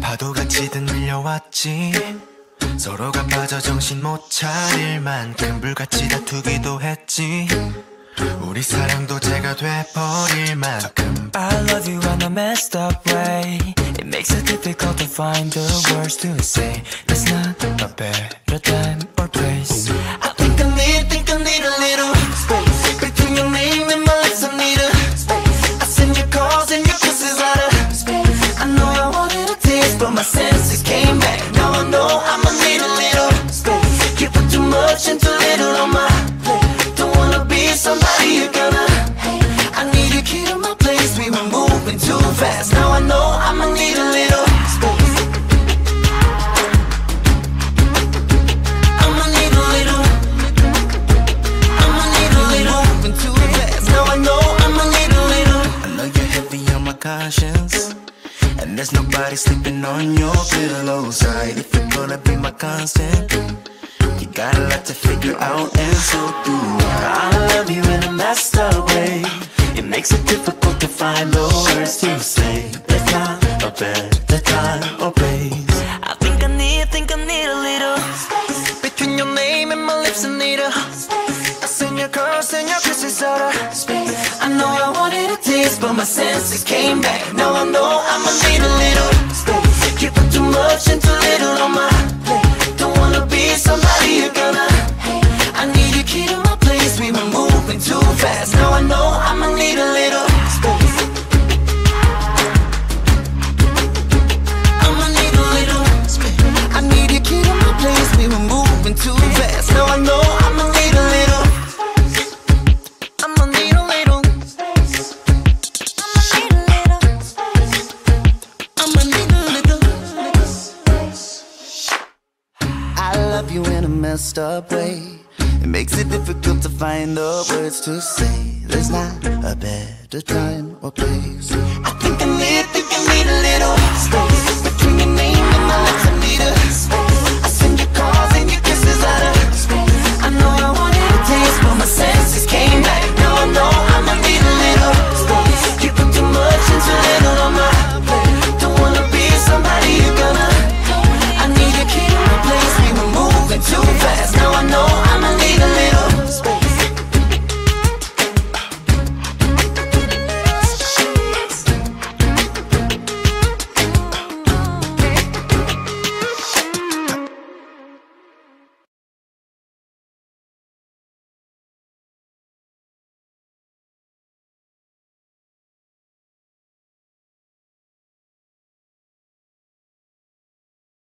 파도같이든 밀려왔지. 서로가 빠져 정신 못 차릴 만큼 불같이 다투기도 했지. 우리 사랑도 죄가 돼버릴 만큼. I love you in a messed up way. It makes it difficult to find the words to say. There's not a better time or place. I think I need a little space between your name and my lips. I need a space. I send your calls and your kisses out of space. I know I wanted a taste, but my senses came back. Now I know I'ma need a little space. You put too much and too little on my plate. Don't wanna be somebody you're gonna hate. I need a key to my place. We were moving too fast. Now I know I'ma need a little space. I'ma need a little. I'ma need a little. Moving too fast. Now I know I'ma need a little. I know you're heavy on my conscience, and there's nobody sleeping on your pillow side. If you're gonna be my constant, you got a lot to figure out, and so do I. I love you in a messed up way. It makes it difficult to find the words to say. There's not a better time or place. I think I need a little space between your name and my lips. I need a space. I send your curves and your kisses out of space. I know I wanted a taste, but my senses came back. Now I know I'ma need a little space. You put too much and too little on my plate. Don't wanna be somebody you're gonna hate. I need a key to my place. We were moving too fast. Now I know I'ma need a little space. I'ma need a little space. I need a key to my place. We were moving too fast. Now I know I'ma need a little. I'ma need a little. I'ma need a little. I love you in a messed up way. It makes it difficult to find the words to say. There's not a better time or place. I